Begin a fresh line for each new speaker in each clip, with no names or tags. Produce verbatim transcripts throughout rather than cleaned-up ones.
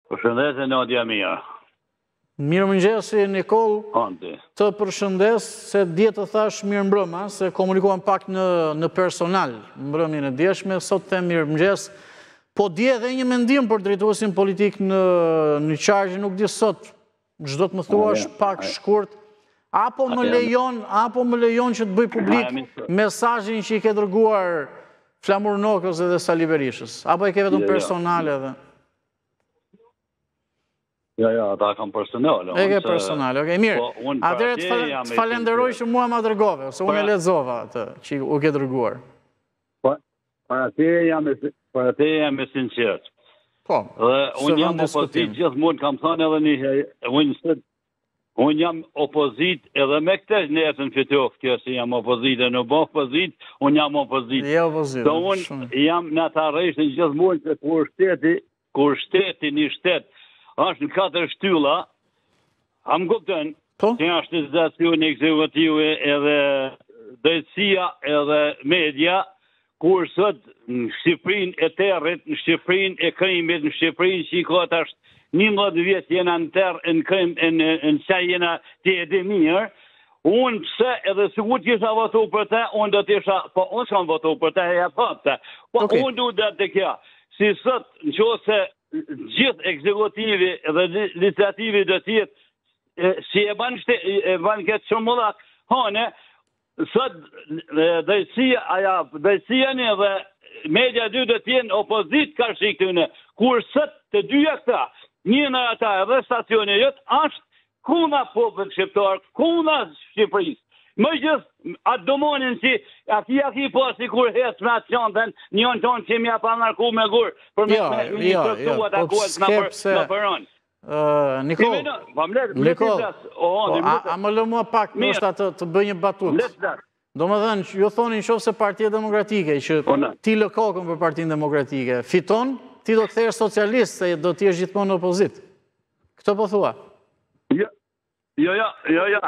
Përshëndetje Nadia Mia.
Mirëmëngjesi Nikol,
Andi.
të përshëndes se dje të thash mirë mbrëma, se komunikuam pak në, në personal mbrëmjen e djeshme, sot them mirëmëngjes, po dje edhe një mendim për drejtuesin politik në, në qargje, nuk di sot, çdo të më thuash pak shkurt, apo më lejon, apo më lejon që të bëj publik mesazhin që i ke dërguar Flamur Nokës edhe Sali Berishës, apo e ke vetëm personale edhe?
Ja, ja, ata kam personale.
E ke personale, okej, mirë. Atëherë të falenderoj që mua ma dërgove, ose unë e lexova atë që u ke dërguar.
Para te jam para te jam e sinqert.
Po.
Dhe unë jam opozit gjithmonë, kam thënë edhe një herë, unë unë jam opozit edhe me këtë netën fitof kjo se jam opozit, e në bo opozit, unë jam opozit.
Je opozit.
Do unë jam në të arreshtin gjithmonë se kur shteti, kur shteti një shtet, është në katër shtylla, a më kuptën, që është legislacioni ekzekutive edhe drejtësia edhe media, kur sot në Shqipërinë e territ, në Shqipërinë e krimit, në Shqipërinë që i kot është njëmbëdhjetë vjet jena në terë, në krim, në qaj jena të edhe mirë, unë pse edhe sigur që isha votu për te, unë do t'isha, po unë s'kam votu për te, e ja thëpte, po unë du dhe të kja, si sot në qose gjithë ekzekutivi dhe legislativi do tjetë si e banë e banë këtë shumullak, hane, sot drejtësia, aja drejtësia një dhe media dy do tjenë opozit ka shikëtune, kur sot të dyja këta, një në ata edhe stacioni jëtë, është kuna popët shqiptar, kuna Shqipërisë. Më gjithë, atë domonin që ati aki po si kur hesë me atë qantën, njën tonë që mja pa nërku me gurë, për me një kërtu atë akuat në përën.
Nikol, Nikol, a më lë mua pak nështë atë të bëj një batut. Do më dhenë, ju thonin qofë se Partia Demokratike, që ti lë kokën për Partinë Demokratike, fiton, ti do këthejë socialist, se do t'i është gjithmonë në opozit. Këto po thua?
Jo, jo, jo, jo,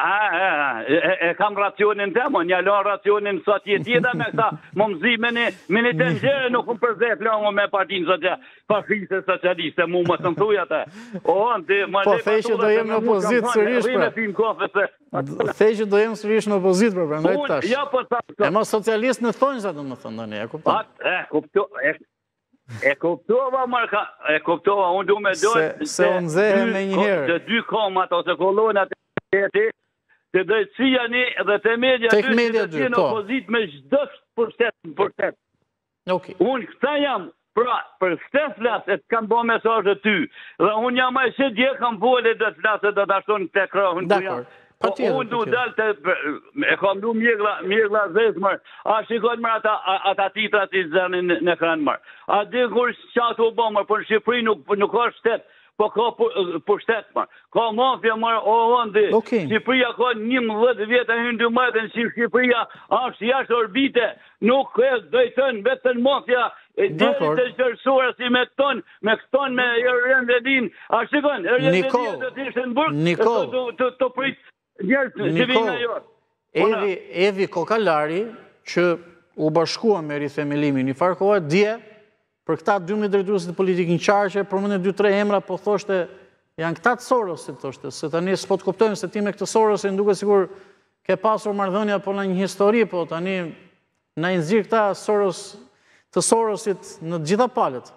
e kam racionin të më, një lonë racionin sot jetë tjeda me këta më mëzime me një të nxere nuk më përzet lonë me partinë sot fasciste socialiste, mu më të më thuja të.
Po, thej që do jem në opozit sërish për. Thej që do jem sërish në opozit për, për ndaj tash. E më socialist në thonjë sa do më thënë, e kuptoj.
E kuptoj, e kuptova, Marka, e kuptova, unë du me dojtë
se unë zehe me njëherë.
Të dy komat ose kolonat e të të drejtësia një dhe të media dy që të tjenë opozit me gjdo përshtet në përshtet. Unë këta jam, pra, për shtet flas e të kam bo mesajë ty, dhe unë jam a që dje kam vole dhe të flasë dhe të ashton të krohën të jam. Unë du dalë të, e kam du mjegla zezmër, a shikon mërë ata titrat i zërën në kranë mërë. A di kur qatë u bomër, për Shqipëri nuk ka shtetë, po ka për shtetë mërë. Ka mafja mërë, o vëndi, Shqipëria ka njëmbëdhjetë vjetë e hindu mërë, në Shqipëria është jashtë orbite, nuk e dojtën vetën mafja, djerit të qërësura si me tonë, me këtonë me Erjen Vedin, a shikon, Erjen Vedin të të ishtë në burë, të pritë,
Nikol, Evi Kokalari, që u bashkua me rithemelimin i farkoa, dje, për këta dymbëdhjetë drejtuesit politikë në qarqe, për mëne dy tre emra, po thoshte, janë këta të Sorosit, thoshte, se tani s'po të kuptojmë se ti me këtë Sorosit, nduke sigur ke pasur marrëdhënia po në një histori, po tani na i nxirr këta Soros, të Sorosit në gjitha palët.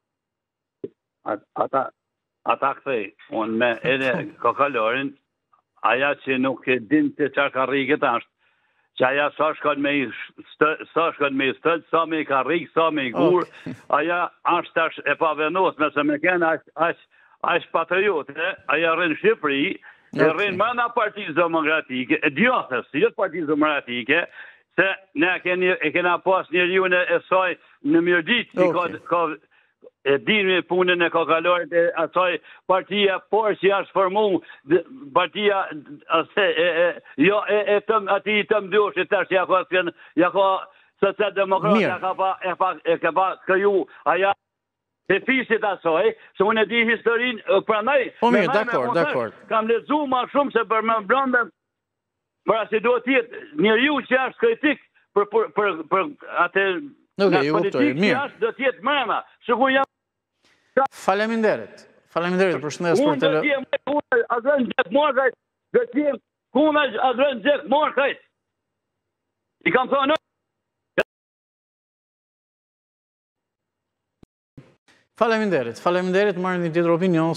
Ata, ata kthej, unë me edhe Kokalarin, aja që nuk e din të qarë ka rikët ashtë, që aja sa shkon me i stëllë, sa me i ka rikë, sa me i gurë, aja ashtë ashtë e pavenos, me se me kena ashtë patriote, aja rrinë Shqipëri, e rrinë më në Partisë Demokratike, e djotës, jëtë Partisë Demokratike, se ne e kena pas njëriune e saj në Mirdit, ka e dini punën e Kokalarit e asaj partia por që është formu partia jo e ati i të mdjoshit tash ja ka social-demokrat e ka pa kryu aja e fisit asaj se unë e di historin pranaj
po mirë, dakord, dakord
kam lezu ma shumë se për më blonde për asë do tjetë njeriu që është kritik për atë
Nuk e ju kuptoj, mirë.
Do tjetë mrena.
Faleminderit. Faleminderit për shëndes për tele...
Unë të tjemë, adrën gjekë markajt, dhe tjemë, kuna adrën gjekë markajt. I kam thonë...
Faleminderit, faleminderit, marrë një tjetër opinion.